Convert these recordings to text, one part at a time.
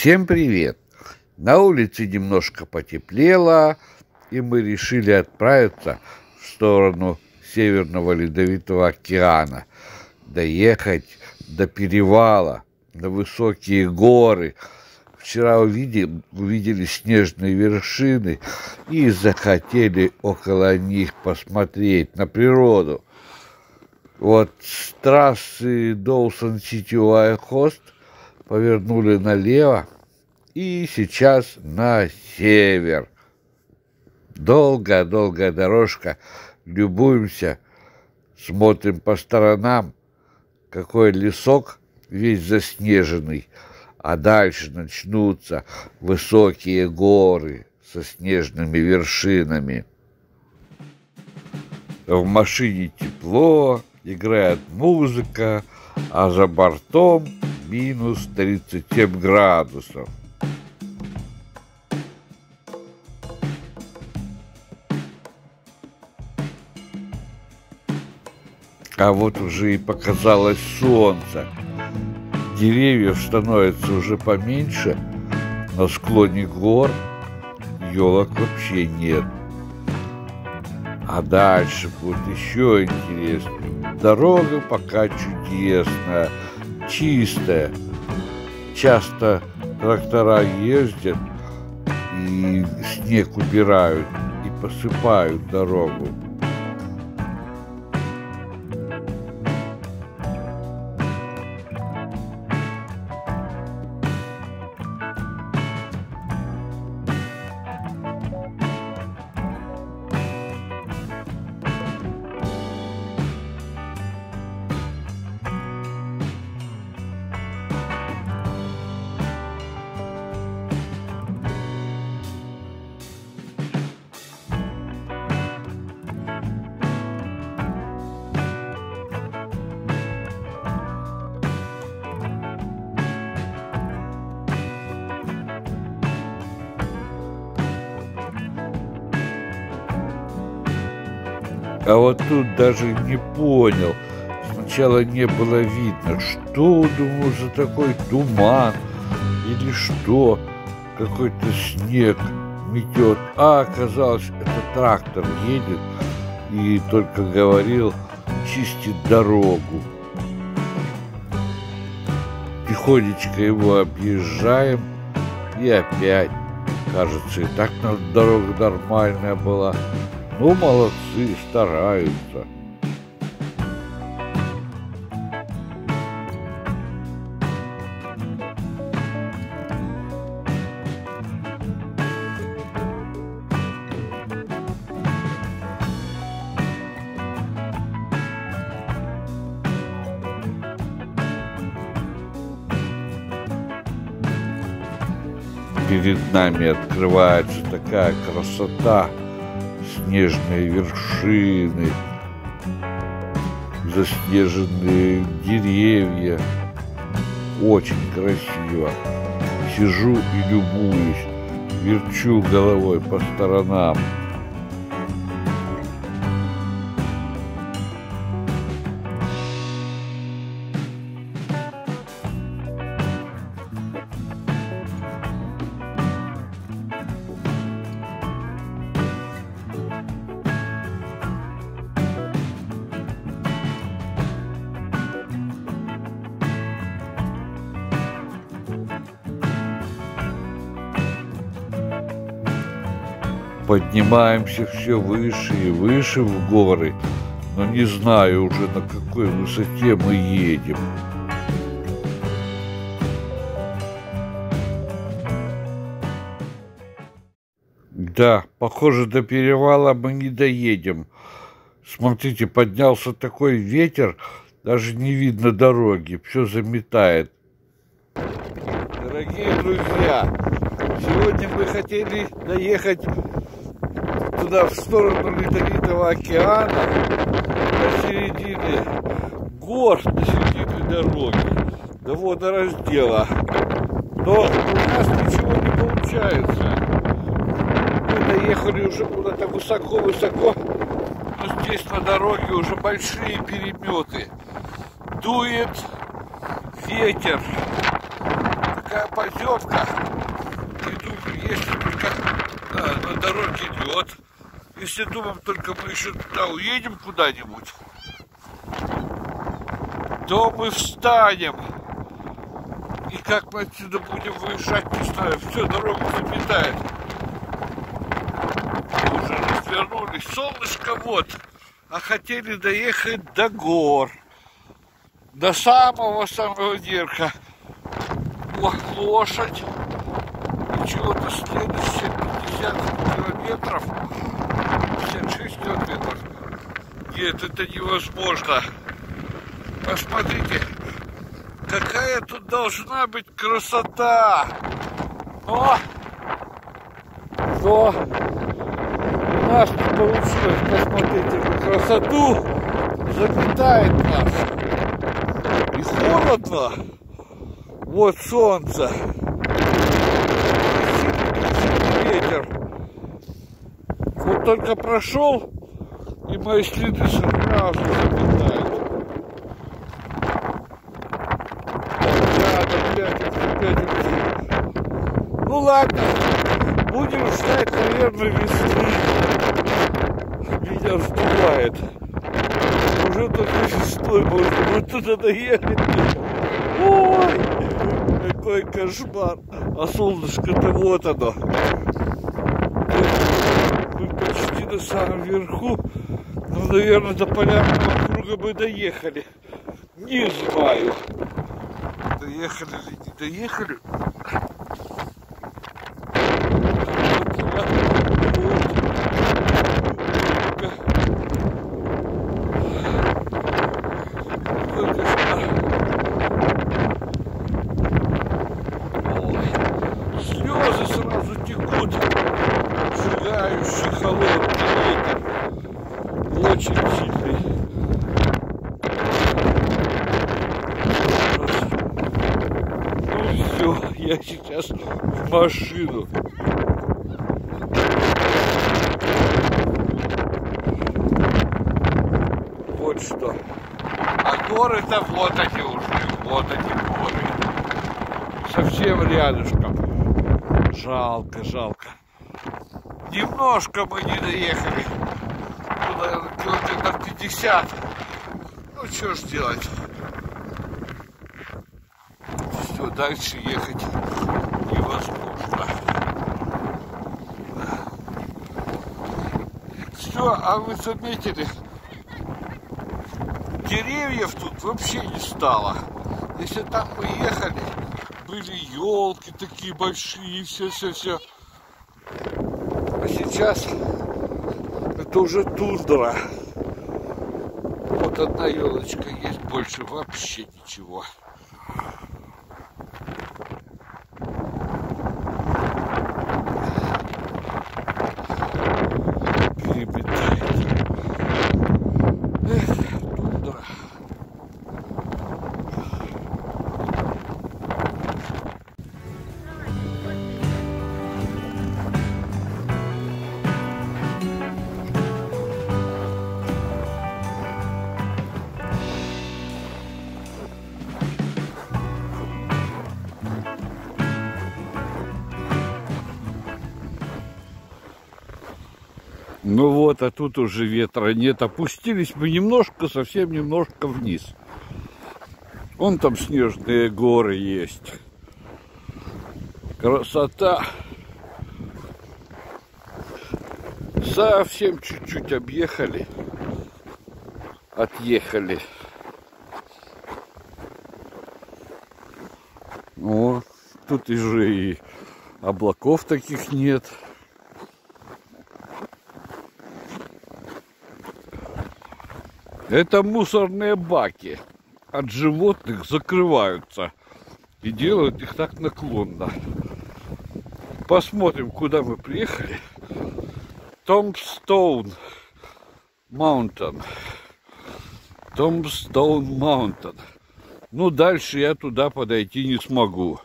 Всем привет! На улице немножко потеплело, и мы решили отправиться в сторону Северного Ледовитого океана, доехать до перевала, на высокие горы. Вчера увидели снежные вершины и захотели около них посмотреть на природу. Вот с трассы Доусон-Сити-Уайт-Хост повернули налево и сейчас на север. Долгая дорожка, любуемся, смотрим по сторонам, какой лесок весь заснеженный, а дальше начнутся высокие горы со снежными вершинами. В машине тепло, играет музыка, а за бортом минус 37 градусов. А вот уже и показалось солнце. Деревьев становится уже поменьше, на склоне гор елок вообще нет. А дальше будет еще интереснее. Дорога пока чудесная, чистая. Часто трактора ездят и снег убирают и посыпают дорогу. А вот тут даже не понял. Сначала не было видно, что, думаю, за такой туман или что, какой-то снег метет. А оказалось, это трактор едет и только говорил, чистит дорогу. Тихонечко его объезжаем и опять. Кажется, и так дорога нормальная была. Ну, молодцы, стараются. Перед нами открывается такая красота. Снежные вершины, заснеженные деревья. Очень красиво. Сижу и любуюсь, верчу головой по сторонам. Поднимаемся все выше и выше в горы, но не знаю уже, на какой высоте мы едем. Да, похоже, до перевала мы не доедем. Смотрите, поднялся такой ветер, даже не видно дороги, все заметает. Дорогие друзья, сегодня мы хотели доехать туда, в сторону Ледовитого океана, до середины гор, до середины дороги, до водораздела. Но у нас ничего не получается. Мы доехали уже куда-то высоко, но здесь на дороге уже большие переметы. Дует ветер, такая поземка. И думаю, если только на дороге лед, если думаем, только мы еще туда уедем куда-нибудь, то мы встанем. И как мы отсюда будем выезжать, не знаю, все, дорогу заметает. Уже развернулись, солнышко вот, а хотели доехать до гор, до самого верха. Лошадь, и чего-то следующие 50 километров, 56 километров. Нет, это невозможно. Посмотрите, какая тут должна быть красота. Но у нас не получилось. Посмотрите на красоту. Заметает нас. И холодно. Вот солнце. Сильный ветер. Вот только прошел, и мои следы сразу заметают. Ну ладно, будем ждать, наверное, весны. Меня сдувает. Уже только весной можно будет туда доехать. Ой, какой кошмар. А солнышко-то вот оно. Мы почти на самом верху. Ну, наверное, до полярного круга мы доехали. Не знаю, доехали или не доехали. Слезы сразу текут, обжигающий холодный ветер, очень сильный. Ну все, я сейчас в машину. Вот что. А горы-то вот они уже, вот они горы. Совсем рядышком. Жалко, жалко. Немножко мы не доехали. Ну, наверное, километров 50. Ну, что ж делать. Все, дальше ехать невозможно. Все, а вы заметили, деревьев тут вообще не стало. Если там мы ехали, были елки такие большие, все. А сейчас это уже тундра. Вот одна елочка есть, больше вообще ничего. Ну вот, а тут уже ветра нет. Опустились мы немножко, совсем немножко вниз. Вон там снежные горы есть. Красота. Совсем чуть-чуть объехали. Отъехали. О, тут уже и облаков таких нет. Это мусорные баки от животных закрываются и делают их так наклонно. Посмотрим, куда мы приехали. Tombstone Mountain. Tombstone Mountain. Ну, дальше я туда подойти не смогу.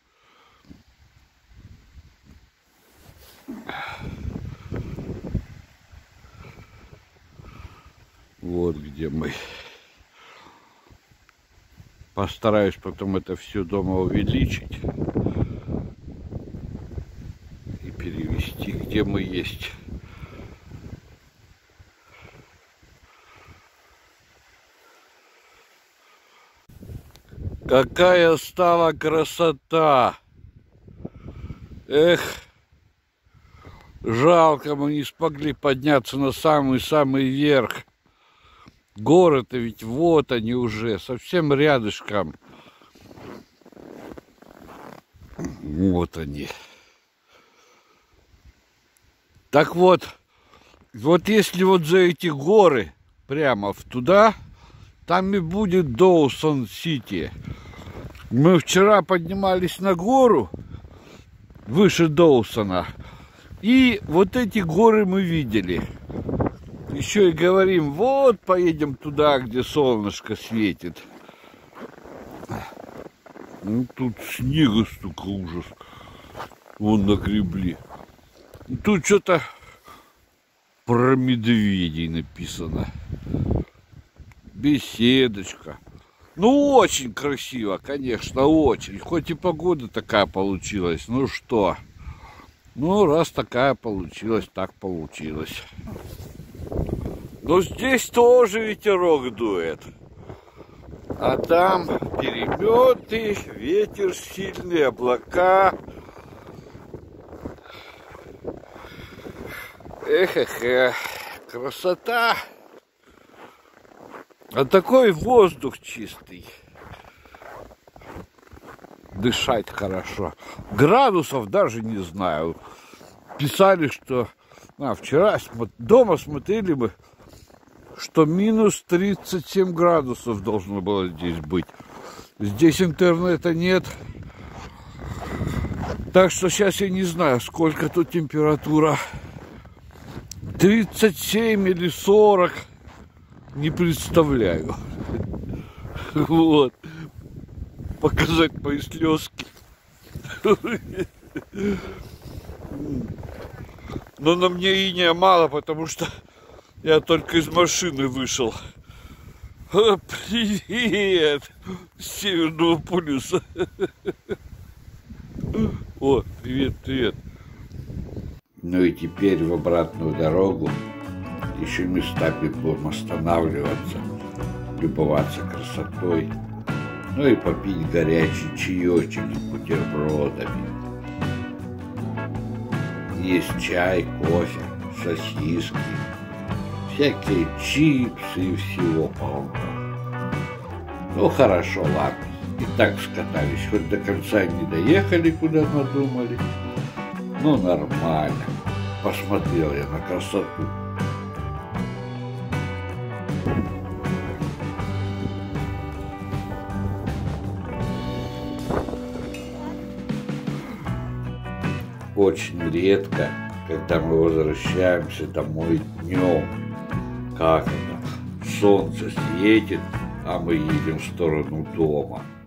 Вот где мы. Постараюсь потом это все дома увеличить. где мы есть. Какая стала красота! Эх, жалко, мы не смогли подняться на самый-самый верх. Горы-то ведь вот они уже, совсем рядышком. Вот они. Так вот, если вот за эти горы прямо туда, там и будет Доусон-Сити. Мы вчера поднимались на гору выше Доусона, и вот эти горы мы видели. Еще и говорим, вот поедем туда, где солнышко светит. Ну, тут снега столько, ужас. Вон нагребли. Тут что-то про медведей написано. Беседочка. Ну, очень красиво, конечно, очень. Хоть и погода такая получилась. Ну что? Ну, раз такая получилась, так получилось. Но здесь тоже ветерок дует. А там переметы, ветер сильный, облака. Эх, красота. А такой воздух чистый. Дышать хорошо. Градусов даже не знаю. Писали, что... вчера дома смотрели мы, что минус 37 градусов должно было здесь быть. Здесь интернета нет. Так что сейчас я не знаю, сколько тут температура. 37 или 40. Не представляю. Вот. Показать мои слезки. Но на мне иния мало, потому что я только из машины вышел. Привет! С Северного полюса. О, привет. Ну и теперь в обратную дорогу еще местами будем останавливаться, любоваться красотой, ну и попить горячий чаечек с бутербродами. Есть чай, кофе, сосиски, всякие чипсы и всего полно. Ну хорошо, ладно, и так скатались, хоть до конца не доехали, куда надумали. Ну нормально, посмотрел я на красоту. Очень редко, когда мы возвращаемся домой днем. Как это? Солнце светит, а мы едем в сторону дома.